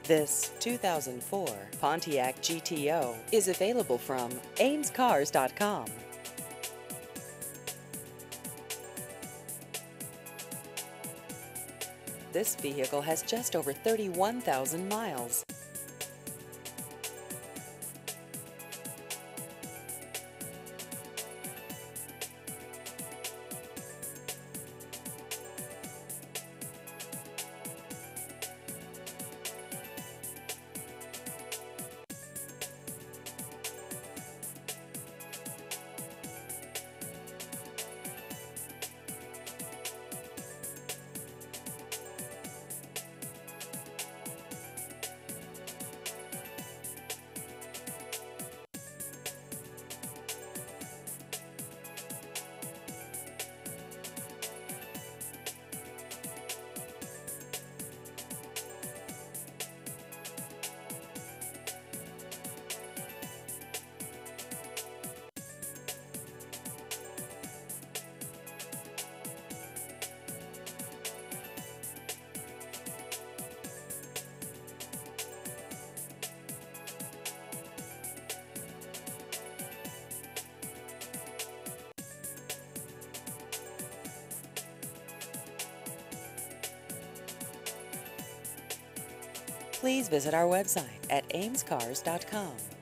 This 2004 Pontiac GTO is available from AmesCars.com. This vehicle has just over 31,000 miles. Please visit our website at AmesCars.com.